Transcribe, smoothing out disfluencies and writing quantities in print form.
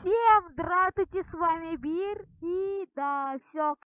Всем здравствуйте, с вами Бир. И да, все